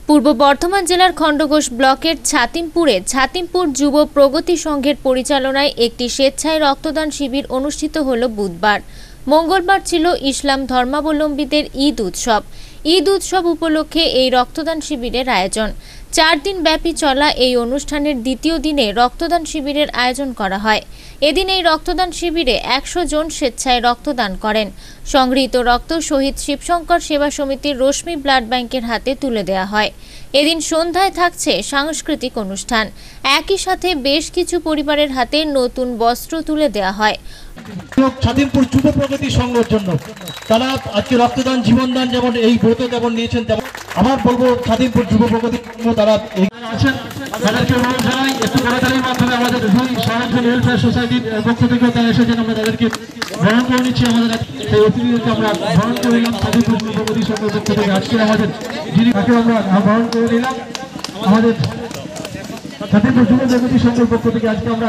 পূর্ব বর্ধমান জেলার খণ্ডঘোষ ব্লকের ছাতিমপুর যুব প্রগতি সংঘের পরিচালনায় একটি স্বেচ্ছায় রক্তদান শিবির অনুষ্ঠিত হল বুধবার। মঙ্গলবার ছিল ইসলাম ধর্মাবলম্বীদের ঈদ উৎসব উপলক্ষে এই রক্তদান শিবিরের আয়োজন। 4 দিন ব্যাপী চলা এই অনুষ্ঠানের দ্বিতীয় দিনে রক্তদান শিবিরের আয়োজন করা হয়। এদিন এই রক্তদান শিবিরে 100 জন স্বেচ্ছায় রক্তদান করেন। সংগৃহীত রক্ত শহীদ শিবশঙ্কর সেবা সমিতির রশ্মি ব্লাড ব্যাংকের হাতে তুলে দেওয়া হয়। এদিন সন্ধ্যায় থাকছে সাংস্কৃতিক অনুষ্ঠান। একই সাথে বেশ কিছু পরিবারের হাতে নতুন বস্ত্র তুলে দেওয়া হয়। ছাতিমপুর যুব প্রগতি সংঘের জন্য তারা আজকে রক্তদান জীবনদান যেমন এই ব্রত যেমন নিয়েছেন, তেমন আমার বলবো ছাতিমপুর যুব প্রগতি সংঘ তারা আছেন, তাদেরকে অনুরোধ জানাই একটু করতালির মাধ্যমে আমাদের দুই সমাজসেবী ওয়েলফেয়ার সোসাইটির পক্ষ থেকে তারা এসেছেন, আমরা তাদেরকে গ্রহণ করে নিচ্ছি। আমাদের সেই অতিথিদেরকে আমরা গ্রহণ করে নিলাম ছাতিমপুর যুব প্রগতি সংঘের পক্ষ থেকে। আজকে আমাদের যিনি তাকে আমরা গ্রহণ করে নিলাম আমাদের ছাতিমপুর যুব প্রগতি সংঘের পক্ষ থেকে। আজকে আমরা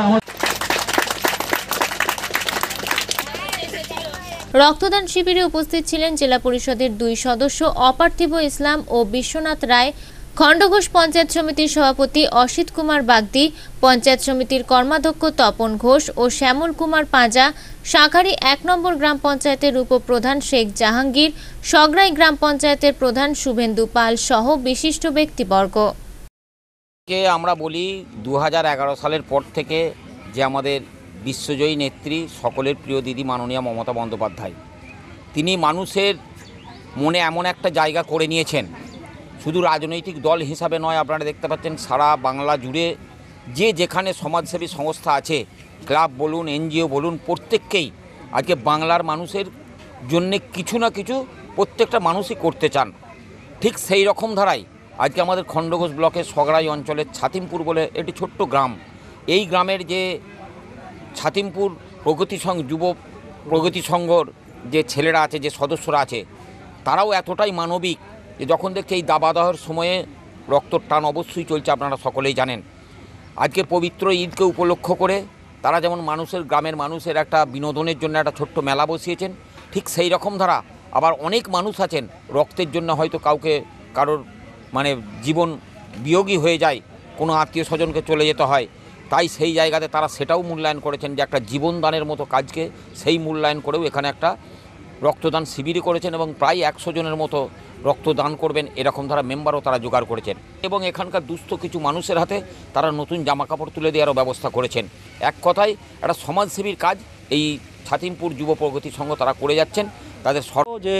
রক্তদান শিবিরে উপস্থিত ছিলেন জেলা পরিষদের 2 সদস্য অপার্থিব ইসলাম ও বিশ্বনাথ রায়, খণ্ডঘোষ পঞ্চায়েত সমিতির সভাপতি অসিত কুমার বাগদি, পঞ্চায়েত সমিতির কর্মাধ্যক্ষ তপন ঘোষ ও শ্যামল কুমার পাঁজা, শাঁখারি 1 নম্বর গ্রাম পঞ্চায়েতের উপপ্রধান শেখ জাহাঙ্গীর, সগরাই গ্রাম পঞ্চায়েতের প্রধান শুভেন্দু পাল সহ বিশিষ্ট ব্যক্তিবর্গ। আমরা বলি 2011 সালের পর থেকে যে আমাদের বিশ্বজয়ী নেত্রী, সকলের প্রিয় দিদি মাননীয়া মমতা বন্দ্যোপাধ্যায়, তিনি মানুষের মনে এমন একটা জায়গা করে নিয়েছেন, শুধু রাজনৈতিক দল হিসাবে নয়, আপনারা দেখতে পাচ্ছেন সারা বাংলা জুড়ে যে যেখানে সমাজসেবী সংস্থা আছে, ক্লাব বলুন, এনজিও বলুন, প্রত্যেককেই আজকে বাংলার মানুষের জন্যে কিছু না কিছু প্রত্যেকটা মানুষই করতে চান। ঠিক সেই রকম ধারায় আজকে আমাদের খণ্ডঘোষ ব্লকের সগরাই অঞ্চলের ছাতিমপুর বলে একটি ছোট্ট গ্রাম, এই গ্রামের যে ছাতিমপুর যুব প্রগতি সংঘর যে ছেলেরা আছে, যে সদস্যরা আছে, তারাও এতটাই মানবিক যে যখন দেখছে এই দাবাদহের সময়ে রক্তর টান অবশ্যই চলছে, আপনারা সকলেই জানেন। আজকে পবিত্র ঈদকে উপলক্ষ করে তারা যেমন গ্রামের মানুষের একটা বিনোদনের জন্য একটা ছোট্ট মেলা বসিয়েছেন, ঠিক সেই রকম ধারা আবার অনেক মানুষ আছেন রক্তের জন্য, হয়তো কারোর জীবন বিয়োগী হয়ে যায়, কোনো আত্মীয় স্বজনকে চলে যেতে হয়, তাই সেই জায়গাতে তারা সেটাও মূল্যায়ন করেছেন যে একটা জীবনদানের মতো কাজকে সেই মূল্যায়ন করেও এখানে একটা রক্তদান শিবিরই করেছেন এবং প্রায় 100 জনের মতো রক্তদান করবেন এরকম ধারা মেম্বারও তারা জোগাড় করেছেন এবং এখানকার দুস্থ কিছু মানুষের হাতে তারা নতুন জামাকাপড় তুলে দেওয়ারও ব্যবস্থা করেছেন। এক কথায় একটা সমাজসেবীর কাজ এই ছাতিমপুর যুব প্রগতি সংঘ তারা করে যাচ্ছেন। তাদের যে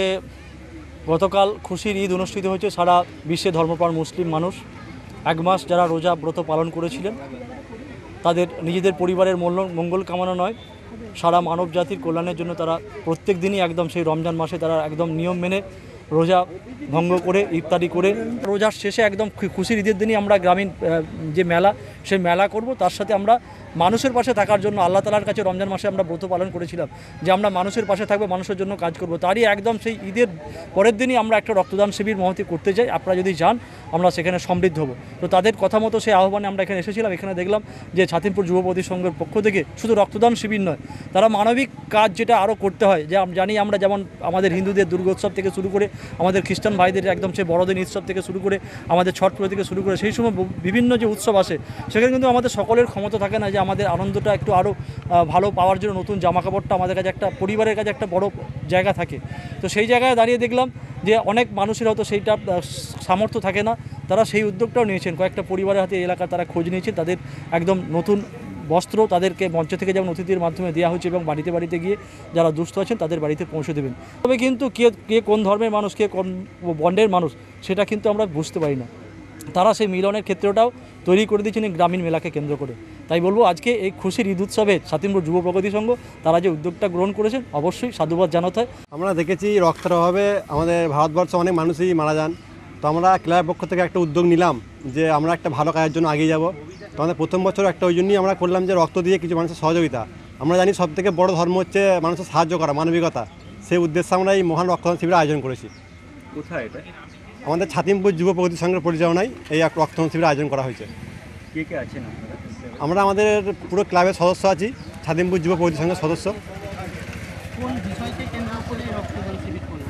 গতকাল খুশির ঈদ অনুষ্ঠিত হয়েছে, সারা বিশ্বে ধর্মপ্রাণ মুসলিম মানুষ 1 মাস যারা রোজা ব্রত পালন করেছিলেন, তাদের নিজেদের পরিবারের মঙ্গল কামনা নয়, সারা মানব জাতির কল্যাণের জন্য তারা প্রত্যেক দিনই একদম সেই রমজান মাসে তারা একদম নিয়ম মেনে রোজা ভঙ্গ করে ইফতারি করে রোজার শেষে একদম খুশির ঈদের দিনই আমরা গ্রামীণ যে মেলা, সেই মেলা করব। তার সাথে আমরা মানুষের পাশে থাকার জন্য আল্লাহ তাআলার কাছে রমজান মাসে আমরা ব্রত পালন করেছিলাম যে আমরা মানুষের পাশে থাকবো, মানুষের জন্য কাজ করব। তারই একদম সেই ঈদের পরের দিনই আমরা একটা রক্তদান শিবির মহতি করতে যাই। আপনারা যদি যান আমরা সেখানে সমৃদ্ধ হব। তো তাদের কথা মতো সেই আহ্বানে আমরা এখানে এসেছিলাম। এখানে দেখলাম যে ছাতিমপুর যুব প্রগতি সংঘের পক্ষ থেকে শুধু রক্তদান শিবির নয়, তারা মানবিক কাজ যেটা আরও করতে হয়, যে জানি আমরা যেমন আমাদের হিন্দুদের দুর্গোৎসব থেকে শুরু করে আমাদের খ্রিস্টান ভাইদের একদম সেই বড়দিন উৎসব থেকে শুরু করে আমাদের ছট পুজো থেকে শুরু করে সেই সময় বিভিন্ন যে উৎসব আসে, সেখানে কিন্তু আমাদের সকলের ক্ষমতা থাকে না যে আমাদের আনন্দটা একটু আরও ভালো পাওয়ার জন্য নতুন জামাকাপড়টা আমাদের কাছে একটা পরিবারের কাছে একটা বড় জায়গা থাকে। তো সেই জায়গায় দাঁড়িয়ে দেখলাম যে অনেক মানুষের হয়তো সেইটা সামর্থ্য থাকে না, তারা সেই উদ্যোগটাও নিয়েছেন। কয়েকটা পরিবারের হাতে এলাকার তারা খোঁজ নিয়েছেন, তাদের একদম নতুন বস্ত্র তাদেরকে মঞ্চ থেকে যেমন অতিথির মাধ্যমে দেওয়া হয়েছে এবং বাড়িতে বাড়িতে গিয়ে যারা দুস্থ আছেন তাদের বাড়িতে পৌঁছে দেবেন। তবে কিন্তু কে কোন ধর্মের মানুষ, কে কোন বর্ণের মানুষ, সেটা কিন্তু আমরা বুঝতে পারি না। তারা সেই মিলনের ক্ষেত্রটাও তৈরি করে দিয়েছেন এই গ্রামীণ মেলাকে কেন্দ্র করে। তাই বলবো আজকে এই খুশির ঈদ উৎসবে ছাতিমপুর যুব প্রগতি সংঘ তারা যে উদ্যোগটা গ্রহণ করেছেন অবশ্যই সাধুবাদ জানাতে হয়। আমরা দেখেছি রক্তের অভাবে আমাদের ভারতবর্ষে অনেক মানুষই মারা যান। তো আমরা ক্লাবের পক্ষ থেকে একটা উদ্যোগ নিলাম যে আমরা একটা ভালো কাজের জন্য এগিয়ে যাব। তো আমাদের প্রথম বছর একটা ওই জন্যই আমরা করলাম যে রক্ত দিয়ে কিছু মানুষের সহযোগিতা। আমরা জানি সবথেকে বড় ধর্ম হচ্ছে মানুষের সাহায্য করা, মানবিকতা। সেই উদ্দেশ্যে আমরা এই মহান রক্তদান শিবিরের আয়োজন করেছি। কোথায় এটা? আমাদের ছাতিমপুর যুব প্রগতি সংঘের পরিচালনায় এই এক রক্তদান শিবিরের আয়োজন করা হয়েছে। কে কে আছেন আপনারা? আমরা আমাদের পুরো ক্লাবের সদস্য আছি, ছাতিমপুর যুব প্রগতি সংঘের সদস্য। কোন বিষয়কে কেন্দ্র করে রক্তদান শিবির করলেন?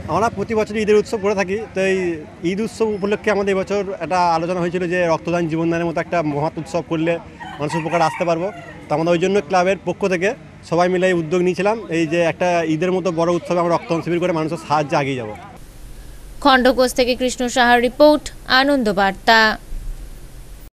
আমরা প্রতি বছর ঈদের উৎসব করে থাকি, তো এই ঈদ উৎসব উপলক্ষে আমাদের এবছর একটা আলোচনা হয়েছিল যে রক্তদান জীবনদানের মতো একটা মহৎ উৎসব করলে মানুষের উপকার আসতে পারবো। তো আমরা ওই জন্য ক্লাবের পক্ষ থেকে সবাই মিলে এই উদ্যোগ নিয়েছিলাম, এই যে একটা ঈদের মতো বড় উৎসবে আমরা রক্তদান শিবির করে মানুষের সাহায্যে এগিয়ে যাব। খণ্ডঘোষ থেকে কৃষ্ণ সাহার রিপোর্ট, আনন্দ বার্তা।